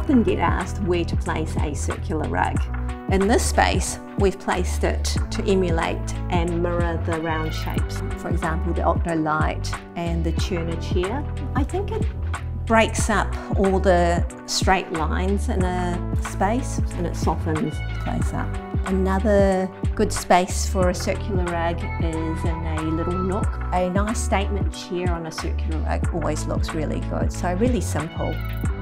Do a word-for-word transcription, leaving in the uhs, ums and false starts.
often get asked where to place a circular rug. In this space, we've placed it to emulate and mirror the round shapes. For example, the octolight and the churner chair. I think it breaks up all the straight lines in a space and it softens the place up. Another good space for a circular rug is in a little nook. A nice statement chair on a circular rug always looks really good, so really simple.